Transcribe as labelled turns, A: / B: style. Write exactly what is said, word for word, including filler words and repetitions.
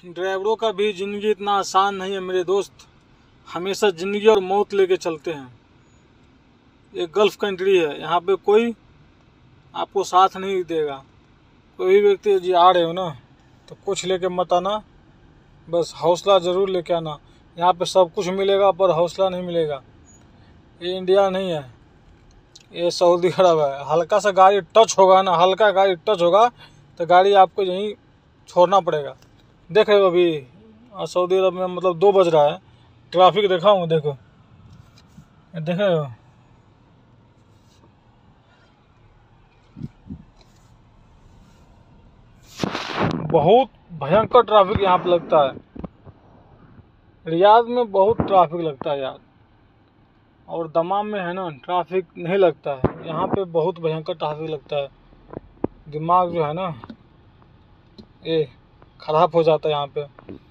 A: ड्राइवरों का भी ज़िंदगी इतना आसान नहीं है मेरे दोस्त। हमेशा ज़िंदगी और मौत लेके चलते हैं। ये गल्फ़ कंट्री है, यहाँ पे कोई आपको साथ नहीं देगा। कोई भी व्यक्ति जी आ रहे हो ना तो कुछ लेके मत आना, बस हौसला ज़रूर लेके आना। यहाँ पे सब कुछ मिलेगा पर हौसला नहीं मिलेगा। ये इंडिया नहीं है, ये सऊदी अरब है। हल्का सा गाड़ी टच होगा ना, हल्का गाड़ी टच होगा तो गाड़ी आपको यहीं छोड़ना पड़ेगा। देख रहे हो अभी सऊदी अरब में मतलब दो बज रहा है, ट्रैफिक देखा हूँ, देखो देख रहे हो। बहुत भयंकर ट्रैफिक यहाँ पे लगता है। रियाद में बहुत ट्रैफिक लगता है यार, और दमाम में है ना ट्रैफिक नहीं लगता है। यहाँ पे बहुत भयंकर ट्रैफिक लगता है। दिमाग जो है ना ये खराब हो जाता है यहाँ पे।